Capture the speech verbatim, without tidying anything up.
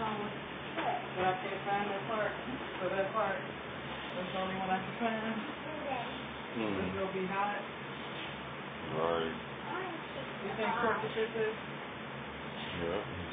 But I can't find that part. So that part, that's the only one I can find. Hmm. It's gonna be hot. Right. You think short to fit this? Yeah.